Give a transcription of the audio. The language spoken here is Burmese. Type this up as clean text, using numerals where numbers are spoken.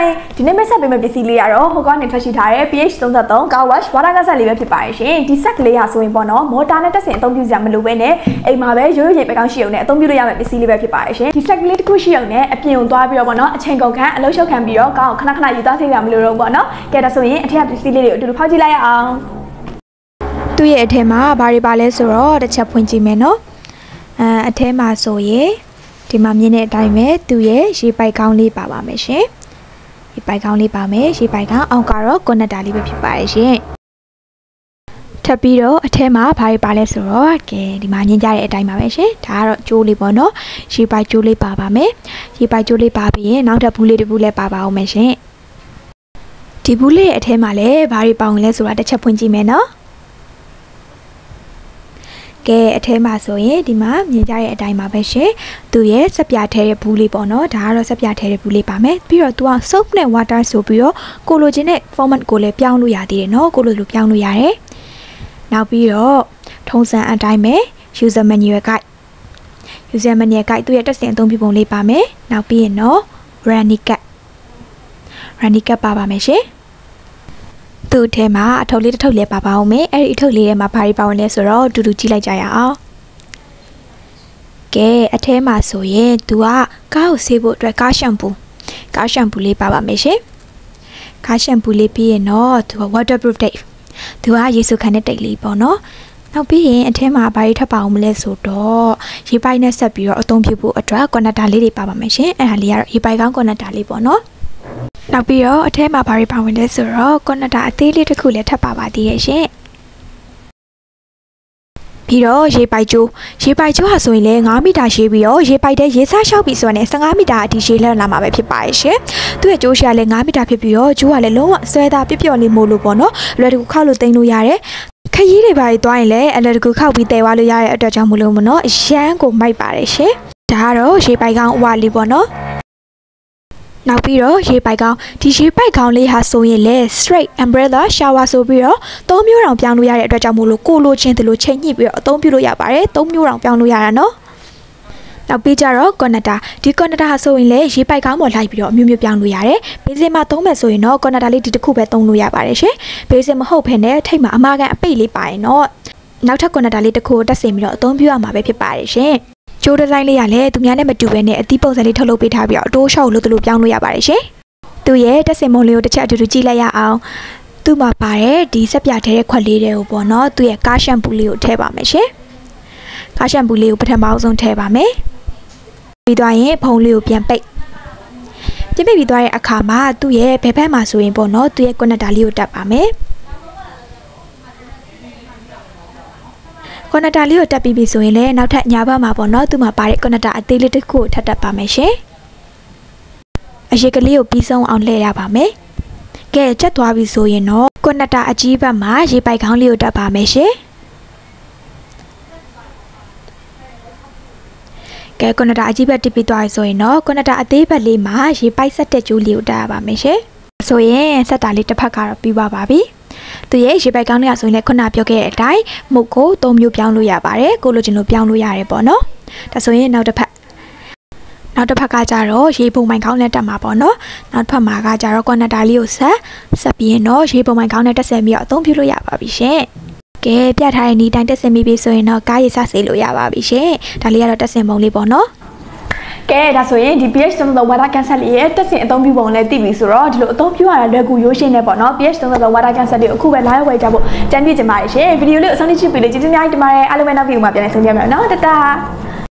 ဒီနေ့မဲ့ဆက်ပေးမဲ့ပစ္စည်းလေးကတော့ဟိုကနေထွက်ရှိထားတဲ့ pH 33 car wash water gas လေးပဲဖြစ်ပါရဲ့ရှင်ဒီဆက်ကလေးဟာဆိုရင်ပေါ့နော်မော်တာနဲ့တက်ဆင်အသုံးပြုကြမလို့ပဲနဲ့အိမ်မှာပဲရိုးရိုးရေပဲကောင်းရှိအောင်နဲ့အသုံးပြုလို့ရမယ့်ပစ္စည်းလေးပဲဖြစ်ပါရဲ့ရှင်ဒီဆက်ကလေးတစ်ခုရှိအောင်နဲ့အပြင်ကိုသွားပြီးတော့ပေါ့နော်အချိန်ကုန်ခန့်အလုံးရှုပ်ခံပြီးတော့ကောင်းခဏခဏယူသားဆေးရမလို့တော့ပေါ့နော်ကဲဒါဆိုရင်အထက်ပစ္စည်းလေးတွေအတူတူဖောက်ကြည့်လိုက်ရအောင်သူ့ရဲ့အထက်မှာဘာတွေပါလဲဆိုတော့တစ်ချက်ဖွင့်ကြည့်မယ်နော်အထက်မှာဆိုရင်ဒီမှာမြင်တဲ့အတိုင်းပဲသူ့ရဲ့ရေပိုက်ကောင်းလေးပါပါမယ်ရှင်ရေပိုက်ကောင်းလေးပါမယ်ရေပိုက်ကောင်းအောင်ကတော့ကွန်နက်တာလေးပဲဖြစ်ပါရဲ့ရှင်ထပ်ပြီးတော့အထက်မှာဘာတွေပါလဲဆိုတော့ကဲဒီမှာမြင်ကြတဲ့အတိုင်းပါပဲရှင်ဒါကတော့ကျိုးလေးပေါ့နော်ရေပိုက်ကျိုးလေးပါပါမယ်ရေပိုက်ကျိုးလေးပါပြီးရင်နောက်ထပ်ဘူးလေးတစ်ဘူးလည်းပါပါအောင်မယ်ရှင်ဒီဘူးလေးရဲ့အထက်မှာလည်းဘာတွေပေါင်လဲဆိုတာတစ်ချက်ဖွင့်ကြည့်မယ်နော်ကဲအထဲမှာဆိုရင်ဒီမှာမြင်ကြတဲ့အတိုင်းပါပဲရှင်သူရဲ့စပြထဲတဲ့ဘူးလေးပေါ့နော်ဒါကတော့စပြထဲတဲ့ဘူးလေးပါမယ်ပြီးတော့သူက soap နဲ့ water ဆိုပြီးတော့ကိုလိုချင်တဲ့ format ကိုလည်းပြောင်းလို့ရသေးတယ်နော်ကိုလိုလိုပြောင်းလို့ရတယ်နောက်ပြီးတော့ထုံးစံအတိုင်းပဲ user manual guide သူရဲ့တက်ဆင်အသုံးပြုပုံလေးပါမယ်နောက်ပြီးရင်တော့ running guide ပါပါမယ်ရှင်သူ့ထဲမှာအထုပ်လေးတစ်ထုပ်လေးပါပါအောင်မယ်အဲ့ဒီအထုပ်လေးထဲမှာဘာတွေပါဝင်လဲဆိုတော့တူတူကြည့်လိုက်ကြရအောင်ကဲအထဲမှာဆိုရင်သူကကားကိုဆေးဖို့အတွက်ကားရှမ်ပူလေးပါပါမယ်ရှင်ကားရှမ်ပူလေးပြီးရင်တော့သူက waterproof tape သူကရေစုခံတဲ့တိတ်လေးပေါ့နော်နောက်ပြီးရင်အထဲမှာဘာတွေထပ်ပါအောင်မလဲဆိုတော့ရေပိုက်နဲ့ဆက်ပြီးတော့အသုံးပြုဖို့အတွက်ကွန်နက်တာလေးတွေပါပါမယ်ရှင်အဲ့ဒါလေးကတော့ရေပိုက်ကောင်းကွန်နက်တာလေးပေါ့နော်နောက်ပြီးတော့အထဲမှာဘာတွေပါဝင်လဲဆိုတော့ကွန်နက်တာအသေးလေးတစ်ခုလည်းထပ်ပါပါသေးရဲ့ရှင်ပြီးတော့ရေပိုက်ကျိုးဟာဆိုရင်လည်း9မီတာရှည်ပြီးတော့ရေပိုက်တဲ့ရေစားလျှောက်ပြီးဆိုရင်15မီတာအထိရှည်လှမ်းလာမှာပဲဖြစ်ပါရဲ့ရှင်သူ့ရဲ့ကျိုးရှာလည်း9မီတာဖြစ်ပြီးတော့ကျိုးကလည်းလုံးဝဆွဲသားပြပြော့လေးမို့လို့ပေါ့နော်လွယ်တကူခောက်လို့တင်လို့ရတယ်ခရီးတွေပါသွားရင်လည်းအလွယ်တကူခောက်ပြီးတည်သွားလို့ရတဲ့အတွက်ကြောင့်မလို့မနော်အရန်ကိုမိုက်ပါတယ်ရှင်ဒါကတော့ရေပိုက်ကောင်းအဝလေးပေါ့နော်နောက်ပြီးတော့ရေပိုက်ကောင်းဒီရေပိုက်ကောင်းလေးဟာဆိုရင်လေ straight umbrella shower ဆိုပြီးတော့၃မျိုးတောင်ပြောင်းလို့ရတဲ့အတွက်ကြောင့်မို့လို့ကိုလိုချင်းတလို့ချိန်ညှိပြီးတော့အသုံးပြုလို့ရပါတယ်၃မျိုးတောင်ပြောင်းလို့ရတာနော်နောက်ပြီးကြတော့ connector ဒီ connector ဟာဆိုရင်လေရေပိုက်ကောင်းပေါ်လိုက်ပြီးတော့အမျိုးမျိုးပြောင်းလို့ရတယ်ဘေးစင်မှာသုံးမယ်ဆိုရင်တော့ connector လေးဒီတစ်ခုပဲသုံးလို့ရပါတယ်ရှင်ဘေးစင်မဟုတ်ဘဲနဲ့ထိတ်မှာအမာကန်အပိတ်လေးပါရင်တော့နောက်ထပ် connector လေးတစ်ခုတက်ဆင်ပြီးတော့အသုံးပြုရမှာပဲဖြစ်ပါတယ်ရှင်ကျိုးဒီဇိုင်းလေးရလဲသူများနဲ့မတူဘဲနဲ့အသီးပုံစံလေးထုတ်လုပ်ပေးထားပြီးတော့အတိုးရှော့လို့သူတို့ပြောင်းလို့ရပါတယ်ရှင်သူရဲ့တက်စင်မုံလေးကိုတစ်ချက်အတူတူကြည့်လိုက်ရအောင်သူ့မှာပါတဲ့ဒီစက်ပြထဲတဲ့ခွက်လေးတွေကိုပေါ့နော်သူရဲ့ကားရှမ်ပူလေးကိုထည့်ပါမယ်ရှင်ကားရှမ်ပူလေးကိုပထမဆုံးထည့်ပါမယ်ပြီးသွားရင်ဖုံလေးကိုပြန်ပိတ်ပြီးသွားတဲ့အခါမှာသူ့ရဲ့ဘယ်ဘက်မှာဆိုရင်ပေါ့နော်သူရဲ့ကွန်နက်တာလေးကိုတက်ပါမယ်ကွန်နက်တာလေးကိုတက်ပြီးပြီဆိုရင်လည်းနောက်ထပ်ညာဘက်မှာပေါ့နော်သူ့မှာပါတဲ့ကွန်နက်တာအသေးလေးတစ်ခုကိုထပ်တက်ပါမယ်ရှင်အရေးကလေးကိုပြီးဆုံးအောင်လှည့်ရပါမယ်ကဲချက်သွားပြီဆိုရင်တော့ကွန်နက်တာအကြီးဘက်မှာရေပိုက်ခေါင်းလေးကိုတက်ပါမယ်ရှင်ကဲကွန်နက်တာအကြီးဘက်တက်ပြီးသွားပြီဆိုရင်တော့ကွန်နက်တာအသေးဘက်လေးမှာရေပိုက်ဆက်တဲ့ကျိုးလေးကိုတက်ရပါမယ်ရှင်ဆိုရင်ဆက်တာလေးတစ်ဖက်ကတော့ပြီးပါပြီသူရဲ့ရေပိုက်ကောင်းလေးဆိုရင်လည်းခုနပြောခဲ့တဲ့အတိုင်းမုတ်ကို၃မျိုးပြောင်းလို့ရပါတယ်ကိုလိုချင်လို့ပြောင်းလို့ရတယ်ပေါ့နော်ဒါဆိုရင်နောက်တစ်ဖက်ကကြတော့ရေပုံမိုင်ကောင်းနဲ့တက်မှာပေါ့နော်နောက်တစ်ဖက်မှာကကြတော့ကွန်နက်တာလေးကိုဆက်ပြီးရင်တော့ရေပုံမိုင်ကောင်းနဲ့တက်ဆင်ပြီးတော့အသုံးပြုလို့ရပါပြီရှင်ကဲပြထားတဲ့ဤတိုင်းတက်ဆင်ပြီးပြီဆိုရင်တော့ကားရေစဆေးလို့ရပါပြီရှင်ဒါလေးကတော့တက်ဆင်ပုံလေးပေါ့နော်ကဲဒါဆိုရင်ဒီ pH 33 water cancel လေးရဲ့တက်ဆင်အသုံးပြုပုံလည်းသိပြီဆိုတော့ဒီလိုအသုံးပြုရတာလွယ်ကူရိုးရှင်းနေပေါ့နော် pH 33 water cancel လေးကိုအခုပဲ live ဝယ်ကြဖို့ကြံပြည့်ချင်ပါတယ်ရှင်ဗီဒီယိုလေးကိုအဆုံးထိကြည့်ပြီးလေကျေးဇူးများတင်ပါတယ်အားလုံးပဲနောက်ဗီဒီယိုမှာပြန်လည်ဆုံကြမယ်နော်တတ